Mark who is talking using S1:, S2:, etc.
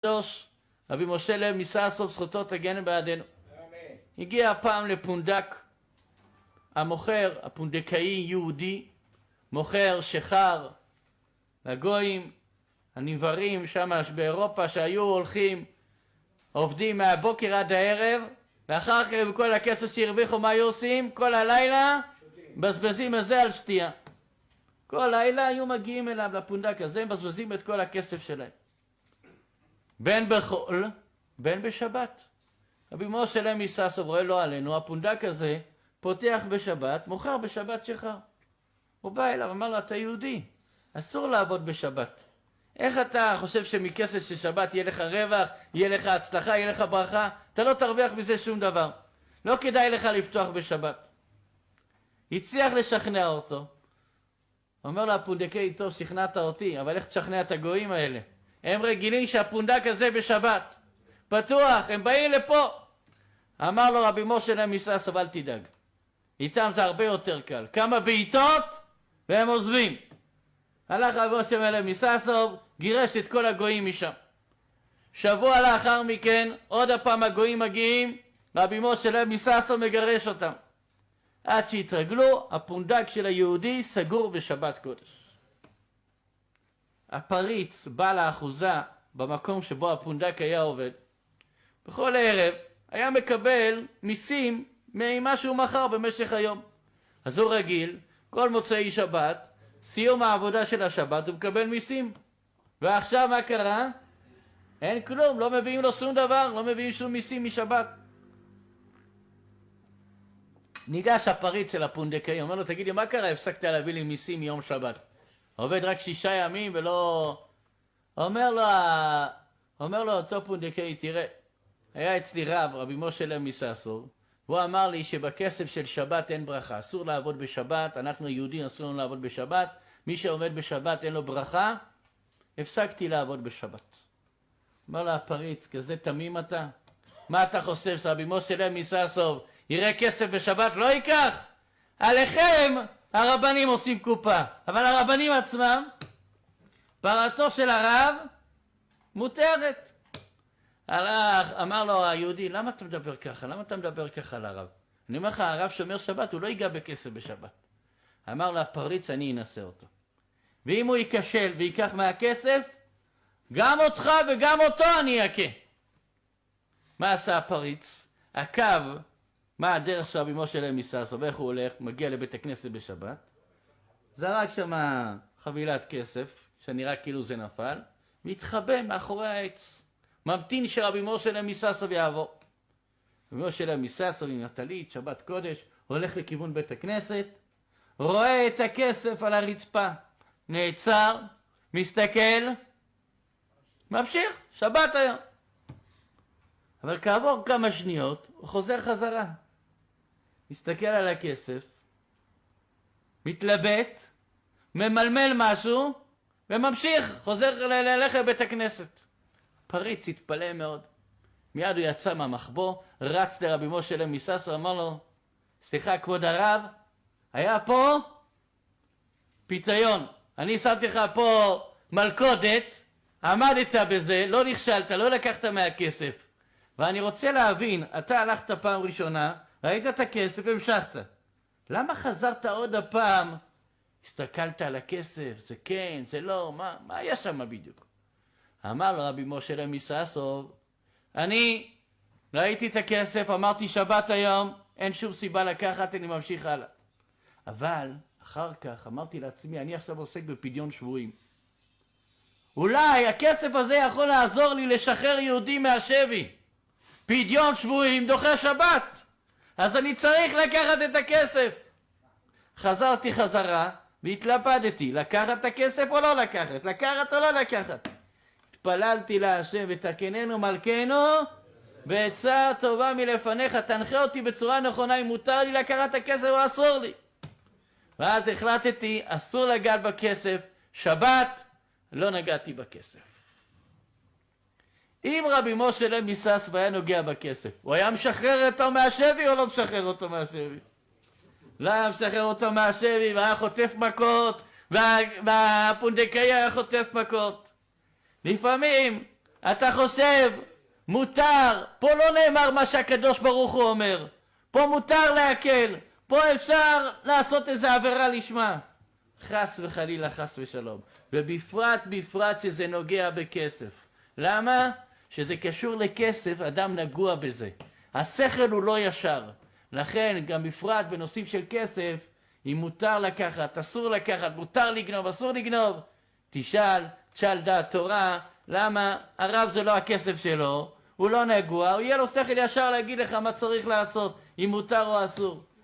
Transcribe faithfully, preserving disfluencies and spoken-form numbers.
S1: הקדוש, רבי משה לב מסעסוב, זכותו תגן בעדנו. הגיע הפעם לפונדק, המוכר, הפונדקאי יהודי, מוכר שחר לגויים, הנברים שם באירופה שהיו הולכים, עובדים מהבוקר עד הערב, ואחר כך בכל הכסף שהרוויחו מה היו עושים? כל הלילה בזבזים את זה על שתייה. כל לילה היו מגיעים אליו לפונדק הזה, הם בזבזים את כל הכסף שלהם. בין בחול, בין בשבת. רבי משה לב מסעסוב רואה לא עלינו, הפונדק הזה פותח בשבת, מוכר בשבת שחר. הוא בא אליו, אמר לו, אתה יהודי, אסור לעבוד בשבת. איך אתה חושב שמכסף של שבת יהיה לך רווח, יהיה לך הצלחה, יהיה לך ברכה? אתה לא תרוויח מזה שום דבר. לא כדאי לך לפתוח בשבת. הצליח לשכנע אותו. אומר לו הפונדקאי, טוב, שכנעת אותי, אבל איך תשכנע את הגויים האלה? הם רגילים שהפונדק הזה בשבת. פתוח, הם באים לפה. אמר לו רבי משה לב מסעסוב, אל תדאג. איתם זה הרבה יותר קל. כמה בעיטות והם עוזבים. הלך רבי משה לב מסעסוב, גירש את כל הגויים משם. שבוע לאחר מכן, עוד הפעם הגויים מגיעים, רבי משה לב מסעסוב מגרש אותם. עד שהתרגלו, הפונדק של היהודי סגור בשבת קודש. הפריץ בא לאחוזה במקום שבו הפונדק היה עובד. בכל ערב היה מקבל מיסים ממה שהוא מכר במשך היום. אז הוא רגיל, כל מוצאי שבת, סיום העבודה של השבת הוא מקבל מיסים. ועכשיו מה קרה? אין כלום, לא מביאים לו שום דבר, לא מביאים שום מיסים משבת. ניגש הפריץ אל הפונדקאי, אומר לו, תגיד לי, מה קרה? הפסקת להביא לי מיסים מיום שבת. עובד רק שישה ימים ולא... אומר לו, אומר לו אותו פונדקאי, תראה, היה אצלי רב, רבי משה לב מסעסוב, והוא אמר לי שבכסף של שבת אין ברכה, אסור לעבוד בשבת, אנחנו יהודים אסור לנו לעבוד בשבת, מי שעובד בשבת אין לו ברכה, הפסקתי לעבוד בשבת. אמר לו הפריץ, כזה תמים אתה? מה אתה חושב, שרבי משה לב מסעסוב יראה כסף בשבת? לא ייקח. עליכם הרבנים עושים קופה, אבל הרבנים עצמם, פרתו של הרב מותרת. הלך, אמר לו היהודי, למה אתה מדבר ככה? למה אתה מדבר ככה לרב? אני אומר לך, הרב שומר שבת, הוא לא ייגע בכסף בשבת. אמר לו הפריץ, אני אנסה אותו. ואם הוא ייכשל ויקח מהכסף, גם אותך וגם אותו אני אכה. מה עשה הפריץ? עקב, מה הדרך של רבי משה לב מסעסוב, איך הוא הולך, מגיע לבית הכנסת בשבת, זרק שם חבילת כסף, שנראה כאילו זה נפל, מתחבא מאחורי העץ. ממתין שרבי משה לב מסעסוב יעבור. רבי משה לב מסעסוב עם הטלית, שבת קודש, הולך לכיוון בית הכנסת, רואה את הכסף על הרצפה, נעצר, מסתכל, ממשיך, שבת היום. אבל כעבור כמה שניות, הוא חוזר חזרה. מסתכל על הכסף, מתלבט, ממלמל משהו, וממשיך, חוזר ללכת לבית הכנסת. פריץ התפלא מאוד. מיד הוא יצא מהמחבוא, רץ לרבי משה לב מסעסוב, אמר לו, סליחה כבוד הרב, היה פה פיתיון. אני שמתי לך פה מלכודת, עמדת בזה, לא נכשלת, לא לקחת מהכסף. ואני רוצה להבין, אתה הלכת פעם ראשונה, ראית את הכסף והמשכת. למה חזרת עוד הפעם? הסתכלת על הכסף, זה כן, זה לא, מה, מה היה שם בדיוק? אמר לו רבי משה לב מסעסוב, אני ראיתי את הכסף, אמרתי שבת היום, אין שום סיבה לקחת, אני ממשיך הלאה. אבל אחר כך אמרתי לעצמי, אני עכשיו עוסק בפדיון שבויים. אולי הכסף הזה יכול לעזור לי לשחרר יהודים מהשבי. פדיון שבויים דוחה שבת. אז אני צריך לקחת את הכסף. חזרתי חזרה והתלבטתי, לקחת את הכסף או לא לקחת? לקחת או לא לקחת? התפללתי להשם, ותקננו מלכנו בעצה טובה מלפניך, תנחה אותי בצורה נכונה אם מותר לי לקחת את הכסף או אסור לי. ואז החלטתי, אסור לגעת בכסף, שבת, לא נגעתי בכסף. אם רבי משה לב מסעסוב היה נוגע בכסף, הוא היה משחרר אותו מהשבי או לא משחרר אותו מהשבי? לא היה משחרר אותו מהשבי, והיה חוטף מכות, וה... והפונדקאי היה חוטף מכות. לפעמים אתה חושב, מותר, פה לא נאמר מה שהקדוש ברוך הוא אומר, פה מותר להקל, פה אפשר לעשות איזה עבירה לשמה. חס וחלילה, חס ושלום. ובפרט, בפרט שזה נוגע בכסף. למה? שזה קשור לכסף, אדם נגוע בזה. השכל הוא לא ישר. לכן, גם בפרט בנושאים של כסף, אם מותר לקחת, אסור לקחת, מותר לגנוב, אסור לגנוב, תשאל, תשאל דעת תורה, למה? הרב זה לא הכסף שלו, הוא לא נגוע, הוא יהיה לו שכל ישר להגיד לך מה צריך לעשות, אם מותר או אסור.